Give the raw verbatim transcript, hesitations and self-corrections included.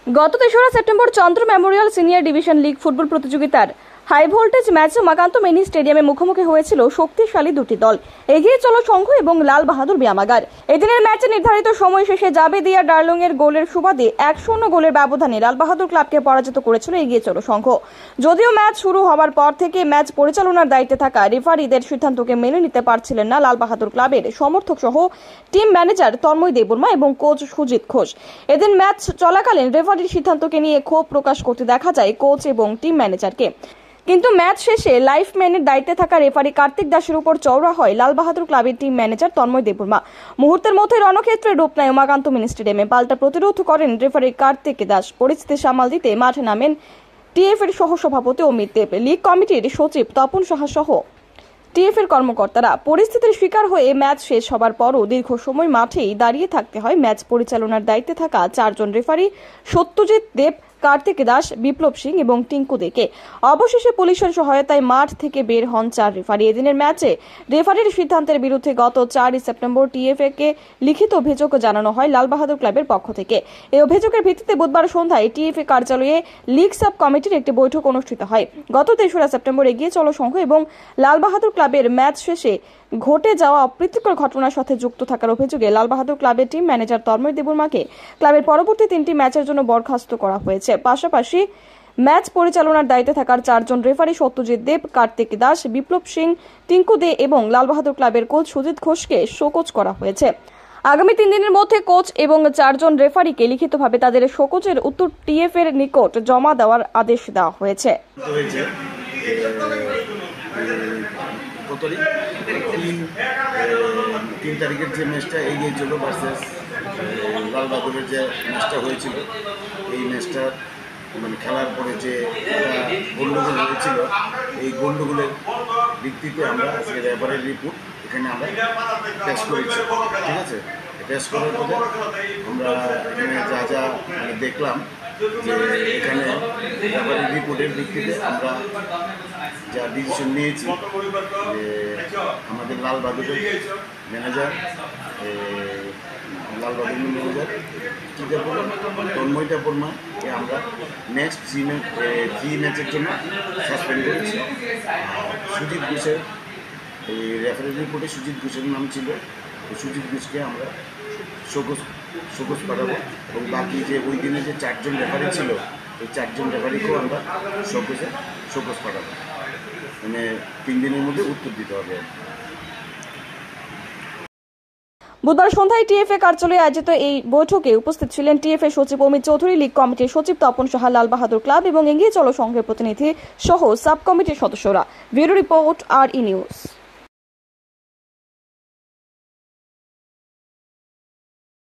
গত তেসরা September Chandra memorial senior division league football প্রতিযোগিতার হাই ভোল্টেজ ম্যাচে মাকান্ত মিনি স্টেডিয়ামে মুখোমুখি হয়েছিল শক্তিশালী দুটি দল, এগিয়ে চলো সংঘ এবং লাল বাহাদুর ব্যায়ামাগার। এদিনের ম্যাচে নির্ধারিত সময় শেষে জাবেদিয়া ডার্লং এর গোলের সুবাদে এক শূন্য গোলের ব্যবধানে লাল বাহাদুর ক্লাবকে পরাজিত করেছিল এগিয়ে চলো সংঘ। যদিও ম্যাচ শুরু হওয়ার পর থেকে ম্যাচ পরিচালনার দায়িত্বে থাকা রেফারিদের সিদ্ধান্তকে মেনে নিতে পারছিলেন না লাল বাহাদুর ক্লাবের সমর্থক সহ টিম ম্যানেজার তন্ময় দেববর্মা এবং কোচ সুজিত ঘোষ। এদিন ম্যাচ চলাকালীন রেফারির সিদ্ধান্তকে নিয়ে ক্ষোভ প্রকাশ করতে দেখা যায় কোচ এবং টিম ম্যানেজারকে। কিন্তু ম্যাচ শেষে লাইফম্যানের দায়িত্বে থাকা রেফারি কার্তিক দাসের উপর চওড়া হয় লাল বাহাদুর ক্লাবের টিম ম্যানেজার তন্ময় দেববর্মা। মুহূর্তের মধ্যে রণক্ষেত্রে রূপ নেয় উমাকান্ত মিনি স্টেডিয়ামে। পাল্টা প্রতিরোধ করেন রেফারি কার্তিক দাস। পরিস্থিতি সামাল দিতে মাঠে নামেন টিএফ এর সহসভাপতি অমিত দেব, লিগ কমিটির সচিব তপন সাহা সহ টিএফ এর কর্মকর্তারা। পরিস্থিতির শিকার হয়ে ম্যাচ শেষ হবার পরও দীর্ঘ সময় মাঠেই দাঁড়িয়ে থাকতে হয় ম্যাচ পরিচালনার দায়িত্বে থাকা চারজন রেফারি সত্যজিৎ দেব, কার্তিক দাস, বিপ্লব সিং এবং টিঙ্কু দেকে। অবশেষে পুলিশের সহায়তায় মাঠ থেকে বের হন চার রেফারি। এদিনের ম্যাচে রেফারির সিদ্ধান্তের বিরুদ্ধে গত চারই সেপ্টেম্বর টিএফএ কে লিখিত অভিযোগ জানানো হয় লাল বাহাদুর ক্লাবের পক্ষ থেকে। এই অভিযোগের ভিত্তিতে বুধবার সন্ধ্যায় টিএফএ কার্যালয়ে লিগ সাব কমিটির একটি বৈঠক অনুষ্ঠিত হয়। গত তেসরা সেপ্টেম্বর এগিয়ে চলো সংঘ এবং লাল বাহাদুর ক্লাবের ম্যাচ শেষে ঘটে যাওয়া অপ্রীতিকর ঘটনার সাথে যুক্ত থাকার অভিযোগে লাল বাহাদুর ক্লাবের টিম ম্যানেজার তন্ময় দেববর্মাকে ক্লাবের পরবর্তী তিনটি ম্যাচের জন্য বরখাস্ত করা হয়েছে। পাশাপাশি ম্যাচ পরিচালনার দায়িত্বে থাকার চারজন রেফারি সত্যজিৎ দেব, কার্তিক দাস, বিপ্লব সিং, টিঙ্কু দে এবং লাল বাহাদুর ক্লাবের কোচ সুজিত ঘোষকে শোকজ করা হয়েছে। আগামী তিন দিনের মধ্যে কোচ এবং চারজন রেফারিকে লিখিতভাবে তাদের শোকজের উত্তর টিএফ এর নিকট জমা দেওয়ার আদেশ দেওয়া হয়েছে। তিন তারিখের যে ম্যাচটা এগিয়ে ছিল ভার্সেস লাল বাহাদুরের যে ম্যাচটা হয়েছিল, এই ম্যাচটা মানে খেলার পরে যে গন্ডগোল হয়েছিল, এই গন্ডগোলের ভিত্তিতে আমরা আজকে রেফারির রিপোর্ট এখানে আমরা পেশ করেছি। ঠিক আছে, পেশ করার পরে আমরা এখানে যা যা মানে দেখলাম যে এখানে রেফারির রিপোর্টের ভিত্তিতে আমরা যা ডিসিশন নিয়েছি যে আমাদের লাল বাহাদুরের ম্যানেজার লাল বাহাদুর ম্যানেজার তন্ময় দেববর্মাকে আমরা নেক্সট থ্রি ম্যাচ থ্রি ম্যাচের জন্য সাসপেন্ড করেছি। সুজিত ঘোষের এই রেফারির রিপোর্টে সুজিত ঘোষের নাম ছিল, সুজিত ঘোষকে আমরা শোকজ শোকজ পাঠাবো এবং বাকি যে ওই দিনে যে চারজন রেফারি ছিল এই চারজন রেফারিকেও আমরা শোকজে শোকজ পাঠাবো। মানে তিন দিনের মধ্যে উত্তর দিতে হবে। বুধবার সন্ধ্যায় টিএফএ কার্যালয়ে আয়োজিত এই বৈঠকে উপস্থিত ছিলেন টিএফএ সচিব অমিত চৌধুরী, লিগ কমিটির সচিব তপন সাহা, লাল বাহাদুর ক্লাব এবং এগিয়ে চলো সংঘের প্রতিনিধি সহ সাব কমিটির সদস্যরা। Bureau report R E news.